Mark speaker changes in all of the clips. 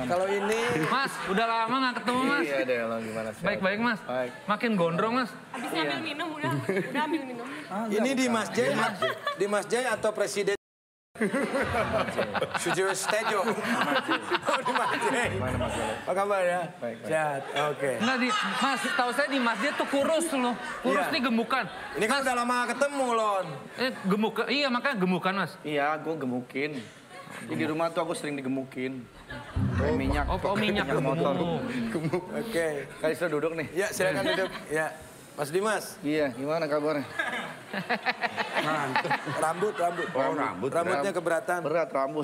Speaker 1: kalau ini...
Speaker 2: Mas, udah lama nggak ketemu, Mas.
Speaker 1: Iya, Delon, gimana sih?
Speaker 2: Baik-baik, Mas.
Speaker 1: Baik.
Speaker 2: Makin gondrong, Mas.
Speaker 3: Habis ambil minum, udah ambil minum.
Speaker 1: Ini di Mas Jai, di Mas Jai atau Presiden? Sujiwo Tejo. Oh, di Mas Jai. Apa kabar ya?
Speaker 4: Baik.
Speaker 1: Sehat, oke.
Speaker 2: Enggak, Mas, tahu saya di masjid tuh kurus loh. Kurus
Speaker 1: Iya.
Speaker 2: nih gemukan.
Speaker 1: Ini kan udah lama ketemu, Lon.
Speaker 2: Gemukan, iya makanya gemukan, Mas.
Speaker 4: Iya, gue gemukin. Di rumah tuh aku sering digemukin. Kayak minyak.
Speaker 2: Oh, minyak
Speaker 4: motor.
Speaker 1: Gemuk. Oke.
Speaker 4: Kali sudah duduk nih.
Speaker 1: Ya, silakan duduk. Ya. Mas Dimas.
Speaker 4: Iya, gimana kabarnya?
Speaker 1: Rambut.
Speaker 4: Oh, rambut.
Speaker 1: Rambutnya keberatan.
Speaker 4: Berat rambut.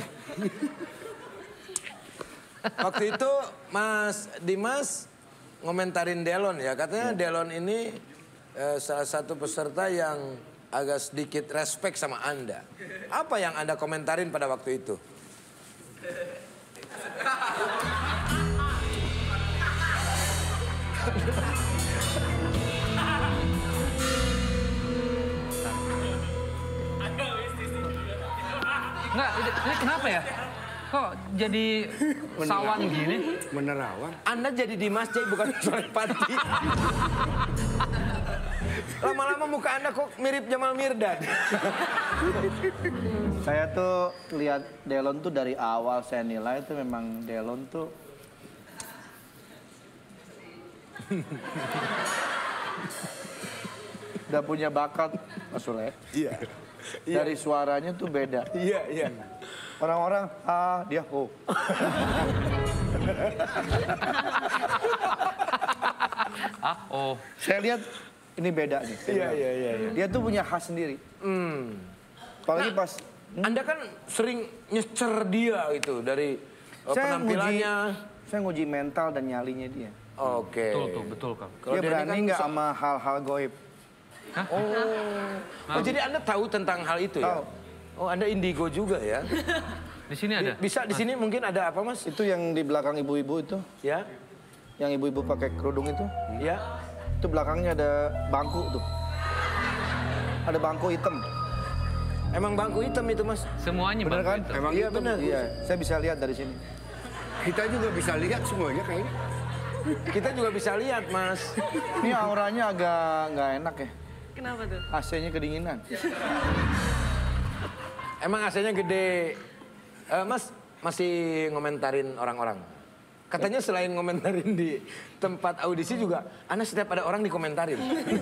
Speaker 1: Waktu itu Mas Dimas ngomentarin Delon ya. Katanya Delon ini salah satu peserta yang agak sedikit respect sama Anda. Apa yang Anda komentarin pada waktu itu?
Speaker 2: Enggak, ini kenapa ya? Kok jadi sawan gini?
Speaker 4: Menerawan.
Speaker 1: Anda jadi Dimas Jai bukan Soleh Pati. Lama-lama muka Anda kok mirip Jamal Mirdad.
Speaker 4: Saya tuh lihat Delon tuh dari awal saya nilai itu memang Delon tuh udah punya bakat, Mas Sule.
Speaker 1: Iya.
Speaker 4: Dari suaranya tuh beda.
Speaker 1: Iya.
Speaker 4: Orang-orang, dia ho.
Speaker 2: Oh.
Speaker 4: Saya lihat ini beda nih.
Speaker 1: Iya.
Speaker 4: Dia tuh punya khas sendiri. Apalagi pas...
Speaker 1: Anda kan sering nyecer dia gitu dari penampilannya.
Speaker 4: Saya nguji mental dan nyalinya dia.
Speaker 1: Oke.
Speaker 2: Betul, Kang.
Speaker 1: Kalau
Speaker 4: Dia
Speaker 1: ini
Speaker 4: berani
Speaker 1: kan
Speaker 4: nggak sama hal-hal goib.
Speaker 1: Oh, jadi Anda tahu tentang hal itu ya?
Speaker 4: Tahu.
Speaker 1: Oh, Anda indigo juga ya?
Speaker 2: Di sini ada.
Speaker 1: Bisa di sini mungkin ada apa, Mas?
Speaker 4: Itu yang di belakang ibu-ibu itu.
Speaker 1: Ya?
Speaker 4: Yang ibu-ibu pakai kerudung itu.
Speaker 1: Ya?
Speaker 4: Itu belakangnya ada bangku tuh. Ada bangku hitam.
Speaker 1: Emang bangku hitam itu, Mas?
Speaker 2: Semuanya
Speaker 4: Bener kan?
Speaker 2: Bang, itu.
Speaker 4: Emang
Speaker 1: Iya,
Speaker 4: hitam.
Speaker 1: bener.
Speaker 4: Iya, saya bisa lihat dari sini.
Speaker 5: Kita juga bisa lihat semuanya kayaknya.
Speaker 1: Kita juga bisa lihat, Mas.
Speaker 4: Ini auranya agak nggak enak ya.
Speaker 3: Kenapa tuh?
Speaker 4: AC-nya kedinginan.
Speaker 1: Emang AC-nya gede. Mas masih ngomentarin orang-orang. Katanya selain ngomentarin di tempat audisi juga, Anda setiap ada orang dikomentarin.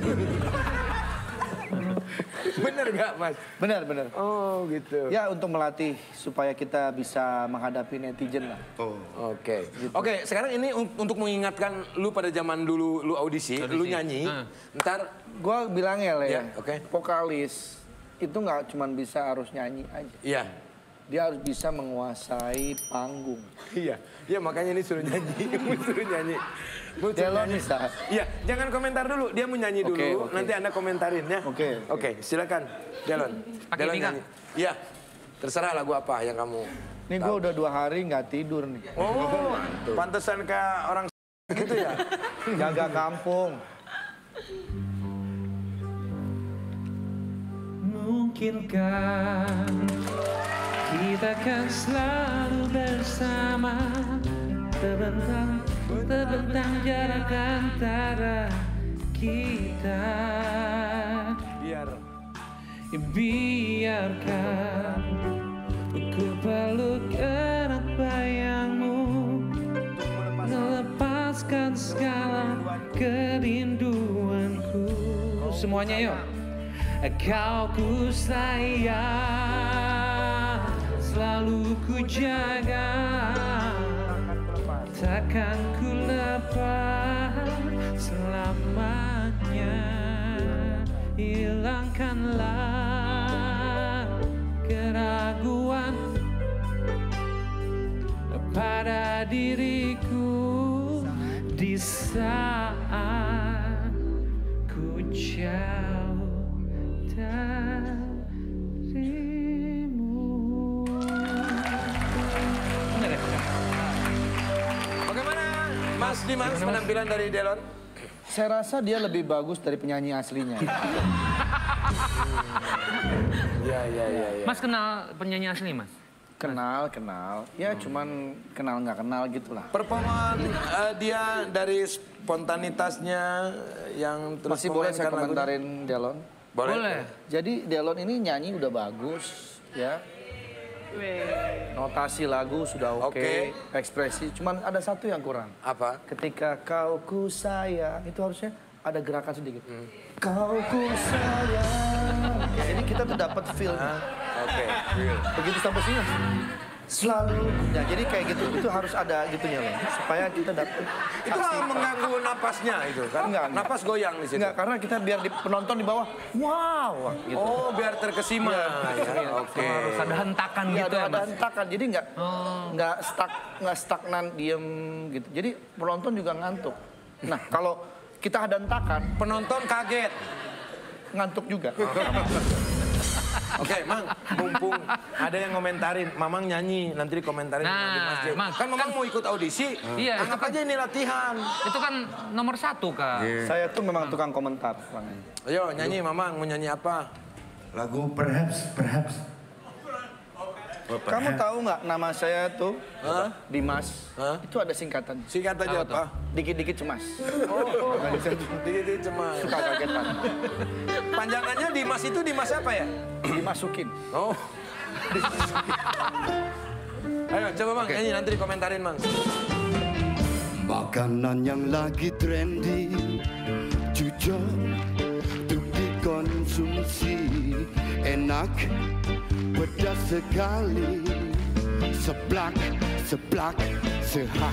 Speaker 1: Bener gak, Mas?
Speaker 4: Benar.
Speaker 1: Oh, gitu.
Speaker 4: Ya untuk melatih supaya kita bisa menghadapi netizen lah.
Speaker 1: Oke. Oke, sekarang ini untuk mengingatkan lu pada zaman dulu lu audisi. Lu nyanyi. Ntar
Speaker 4: Gua bilangnya lah ya,
Speaker 1: oke.
Speaker 4: vokalis itu nggak cuma bisa harus nyanyi aja.
Speaker 1: iya.
Speaker 4: Dia harus bisa menguasai panggung.
Speaker 1: Iya, makanya ini suruh nyanyi, suruh nyanyi.
Speaker 4: Delon bisa.
Speaker 1: Iya, jangan komentar dulu, dia mau nyanyi dulu,
Speaker 4: Oke.
Speaker 1: nanti Anda komentarin ya.
Speaker 4: Oke.
Speaker 1: Silakan, Delon.
Speaker 2: Pakai
Speaker 1: Delon
Speaker 2: ini, Kang?
Speaker 1: nyanyi. Iya, terserah lagu apa yang kamu.
Speaker 4: Ini gue udah 2 hari nggak tidur nih.
Speaker 1: Oh, pantesan kayak orang gitu ya.
Speaker 4: Jaga kampung.
Speaker 2: Mungkinkah kita kan selalu bersama, terbentang jarak antara kita. Biarkan ku peluk erat bayangmu, melepaskan segala kerinduanku. Semuanya yuk. Kau ku sayang, selalu ku jaga, takkan ku lepas selamanya. Hilangkanlah keraguan pada diriku di saat ku jauh darimu.
Speaker 1: Bagaimana Mas Dimas penampilan dari Delon?
Speaker 4: Saya rasa dia lebih bagus dari penyanyi aslinya.
Speaker 1: Iya.
Speaker 2: Mas kenal penyanyi asli, Mas?
Speaker 4: Kenal. Ya cuman kenal nggak kenal gitulah.
Speaker 1: Performan dia dari spontanitasnya yang terus
Speaker 4: Masih boleh saya
Speaker 1: memainkan lagunya.
Speaker 4: komentarin Delon?
Speaker 2: Boleh.
Speaker 4: Jadi Delon ini nyanyi udah bagus, ya. Notasi lagu sudah oke, ekspresi. Cuman ada satu yang kurang.
Speaker 1: Apa?
Speaker 4: Ketika kau ku sayang, itu harusnya ada gerakan sedikit. Kau ku sayang. Jadi kita tuh dapat feel.
Speaker 1: Oke.
Speaker 4: Begitu sampai sini selalu. Ya, jadi kayak gitu. Itu harus ada gitunya loh. Supaya kita dapat.
Speaker 1: Itu mengganggu napasnya itu kan?
Speaker 4: Enggak.
Speaker 1: Napas goyang di situ.
Speaker 4: Enggak, karena kita biar penonton di bawah, wow, gitu.
Speaker 1: Oh, biar terkesima. Ya, oke.
Speaker 2: Harus ada hentakan
Speaker 4: Iya,
Speaker 2: gitu ya,
Speaker 4: ada
Speaker 2: Mas?
Speaker 4: hentakan. Jadi nggak stagnan diem gitu. Jadi penonton juga ngantuk. Nah, kalau kita ada hentakan,
Speaker 1: Penonton kaget.
Speaker 4: ngantuk juga.
Speaker 1: Oke, Mang, mumpung ada yang ngomentarin, Mamang nyanyi, nanti dikomentarin sama
Speaker 2: Nah,
Speaker 1: Dimas J.
Speaker 2: Mang,
Speaker 1: Kan Mamang mau ikut audisi,
Speaker 2: Iya,
Speaker 1: anggap aja ini latihan.
Speaker 2: Itu kan nomor 1, Kak.
Speaker 4: Saya tuh memang tukang komentar. Bang.
Speaker 1: Ayo nyanyi, Mamang, mau nyanyi apa?
Speaker 6: Lagu Perhaps.
Speaker 4: Kamu tahu nggak nama saya tuh
Speaker 1: Hah?
Speaker 4: Dimas?
Speaker 1: Hah?
Speaker 4: Itu ada singkatan.
Speaker 1: Singkat aja apa?
Speaker 4: Dikit-dikit cemas.
Speaker 1: Dikit-dikit cemas.
Speaker 4: Suka kagetan.
Speaker 1: Panjangannya Dimas itu Dimas apa ya?
Speaker 4: Dimasukin.
Speaker 1: Oh. Ayo, coba Mang, nyanyi, nanti dikomentarin, Mang.
Speaker 6: Makanan yang lagi trendy, jujur untuk dikonsumsi, enak, pedas sekali, seblak, sehat.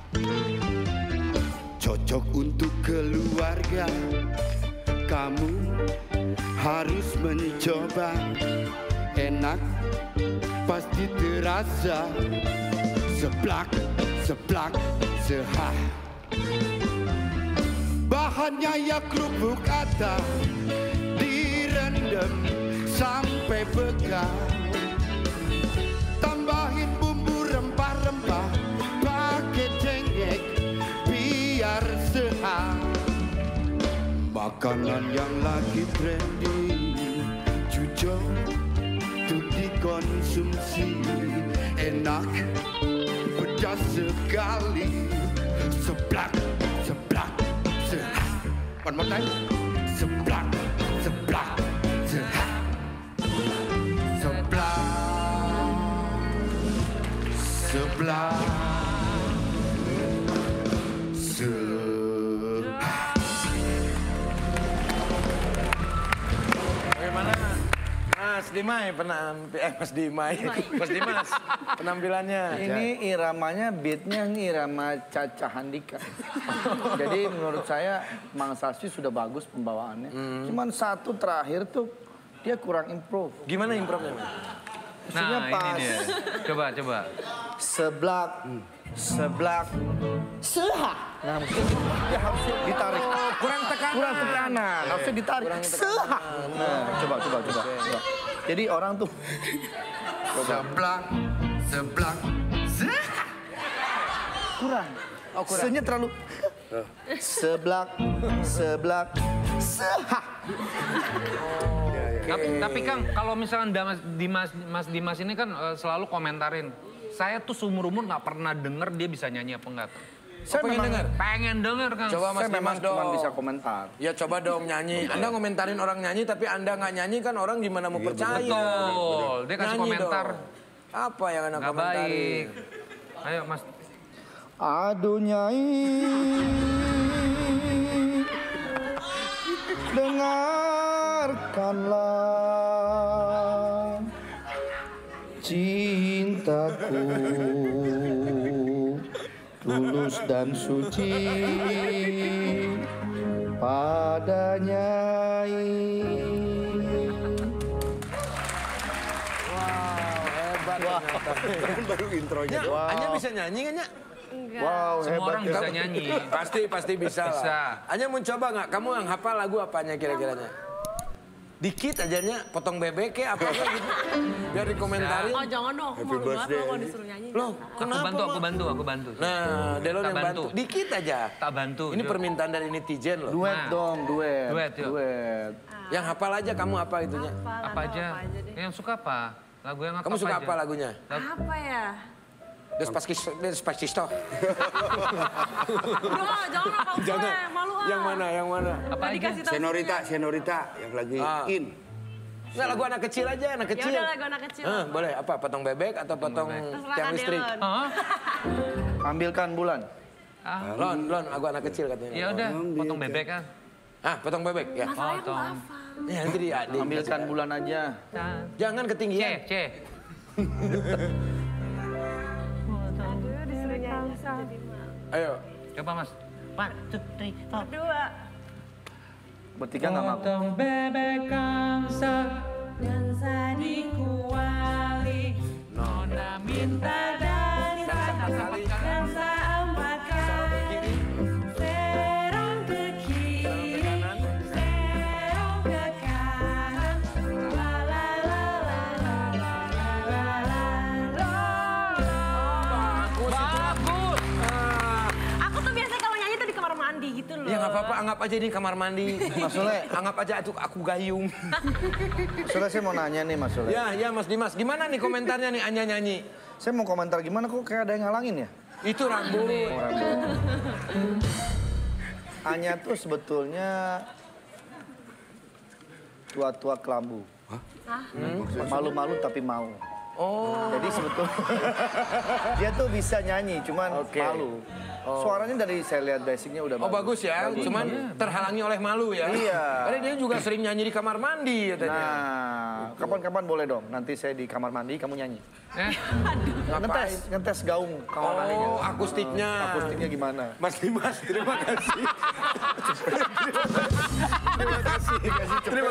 Speaker 6: Cocok untuk keluarga, kamu harus mencoba, enak, pasti terasa, seblak, sehat. Bahannya ya kerupuk ata, direndam sampai pekat. Tambahin bumbu rempah-rempah, pakai cengkeh biar sehat. Makanan yang lagi trendy, jujur untuk dikonsumsi, enak, pedas sekali, seblak, sehat. One more time, seblak, sehat. Seblak.
Speaker 1: Bagaimana Mas Dimai Mas Dimas penampilannya?
Speaker 4: Ini iramanya, beatnya irama Caca Handika. Jadi menurut saya Mang Saswi sudah bagus pembawaannya. Cuman satu terakhir tuh dia kurang improve.
Speaker 1: Gimana improvnya, Mas?
Speaker 4: Maksudnya
Speaker 2: Nah,
Speaker 4: pas.
Speaker 2: ini dia. Coba.
Speaker 4: Seblak, sehat. Nah, maksudnya dia harusnya ditarik.
Speaker 1: Kurang tekanan.
Speaker 4: Harusnya ditarik. Sehat. Nah, coba. Jadi orang tuh
Speaker 6: Seblak,
Speaker 4: kurang. Se-nya terlalu. Seblak, sehat.
Speaker 2: Tapi Kang, kalau misalnya Mas Dimas ini kan selalu komentarin. Saya tuh seumur-umur nggak pernah denger dia bisa nyanyi apa enggak.
Speaker 4: Saya
Speaker 1: pengen
Speaker 4: memang
Speaker 1: denger?
Speaker 2: Pengen denger, Kang.
Speaker 1: Coba Mas
Speaker 4: Saya memang
Speaker 1: Dimas dong.
Speaker 4: cuma bisa komentar.
Speaker 1: Ya coba dong nyanyi. Anda ngomentarin orang nyanyi tapi Anda nggak nyanyi kan orang gimana mau percaya?
Speaker 2: Betul. Dia kasih
Speaker 1: Nyanyi
Speaker 2: komentar.
Speaker 1: dong. Apa yang Anda
Speaker 2: Nggak
Speaker 1: komentarin?
Speaker 2: baik. Ayo Mas.
Speaker 4: Aduh Nyai, dengarkanlah cintaku tulus dan suci pada Nyai.
Speaker 1: Hebat ternyata.
Speaker 5: Baru intronya.
Speaker 1: Nya, Anya bisa nyanyi nggak, Nya?
Speaker 3: Enggak.
Speaker 4: Wow,
Speaker 2: Semua
Speaker 4: hebat
Speaker 2: orang
Speaker 4: ya.
Speaker 2: bisa nyanyi.
Speaker 1: Pasti bisa lah.
Speaker 2: Bisa.
Speaker 1: Anya mau coba nggak? Kamu yang hafal lagu apanya kira-kiranya? Dikit aja Nya, potong bebek ya apa gitu. Biar dikomentarin.
Speaker 3: Oh jangan dong, aku malu banget kalau disuruh nyanyi.
Speaker 1: Loh,
Speaker 2: Aku
Speaker 1: kenapa?
Speaker 2: bantu,
Speaker 1: Mak?
Speaker 2: aku bantu.
Speaker 1: Nah, Delon
Speaker 2: Tak
Speaker 1: yang bantu.
Speaker 2: bantu.
Speaker 1: Dikit aja.
Speaker 2: Tak bantu.
Speaker 1: Ini
Speaker 2: Yuk.
Speaker 1: permintaan dari netizen loh.
Speaker 4: Duet
Speaker 2: Nah.
Speaker 4: dong, duet.
Speaker 2: Duet, yuk.
Speaker 4: Duet.
Speaker 1: Yang hafal aja kamu apa itunya?
Speaker 2: Apa aja? Yang suka apa? Lagu yang
Speaker 1: Kamu suka
Speaker 2: aja?
Speaker 1: apa lagunya?
Speaker 3: Apa ya?
Speaker 1: Despacito.
Speaker 3: Udah, jangan apa gue, malu ah.
Speaker 1: Yang mana? Yang mana?
Speaker 2: Apa
Speaker 3: Nggak
Speaker 2: aja?
Speaker 3: dikasih tahu
Speaker 5: Senorita yang lagi in.
Speaker 1: Nggak, lagu anak kecil aja, anak
Speaker 3: Ya
Speaker 1: kecil.
Speaker 3: udah lagu anak kecil.
Speaker 1: Boleh, apa? Potong bebek atau potong
Speaker 3: Terserah
Speaker 1: tiang
Speaker 3: Kak
Speaker 1: listrik?
Speaker 3: Delon.
Speaker 2: Hah?
Speaker 4: Ambilkan bulan.
Speaker 1: Lon, lagu anak kecil katanya.
Speaker 2: Ya udah, potong bebek kan.
Speaker 1: Potong bebek ya.
Speaker 3: Masalahnya aku
Speaker 2: Potong.
Speaker 3: hafal.
Speaker 1: Ya nanti dia.
Speaker 4: Ambilkan bulan aja.
Speaker 1: Jangan ketinggian.
Speaker 2: C.
Speaker 3: Aduh, disuruh nyanyi jadi malu.
Speaker 1: Ayo.
Speaker 2: Coba Mas. 1, 2, 3, 4.
Speaker 3: Berdua.
Speaker 4: Bertiga nggak mampu.
Speaker 2: Potong bebek kamsa.
Speaker 3: Dansa di kuali. Nona minta dansa. Dansa 4 kali. Serong ke kiri. Serong ke kanan. La la la la la la la la la.
Speaker 2: Bagus.
Speaker 3: Aku tuh biasanya kalau nyanyi tuh di kamar mandi gitu loh.
Speaker 1: Ya nggak apa-apa, anggap aja ini kamar mandi.
Speaker 4: Mas Sule.
Speaker 1: Anggap aja aku gayung.
Speaker 4: Sudah saya mau nanya nih Mas Sule.
Speaker 1: Ya Mas Dimas. Gimana nih komentarnya nih Anya nyanyi?
Speaker 4: Saya mau komentar gimana kok kayak ada yang ngalangin ya?
Speaker 1: Itu rambut.
Speaker 4: Anya tuh sebetulnya tua-tua kelambu. Malu-malu tapi mau.
Speaker 1: Oh.
Speaker 4: Jadi sebetulnya dia tuh bisa nyanyi, cuman
Speaker 1: Oke.
Speaker 4: malu. Suaranya dari saya lihat basicnya udah
Speaker 1: Oh bagus ya, cuman terhalangi oleh malu ya.
Speaker 4: Iya.
Speaker 1: Karena dia juga sering nyanyi di kamar mandi katanya.
Speaker 4: Nah, kapan-kapan boleh dong. Nanti saya di kamar mandi, kamu nyanyi. Ngetes gaung kamar mandinya.
Speaker 1: Oh, akustiknya.
Speaker 4: Akustiknya gimana?
Speaker 1: Mas Dimas, terima kasih. Terima kasih. Terima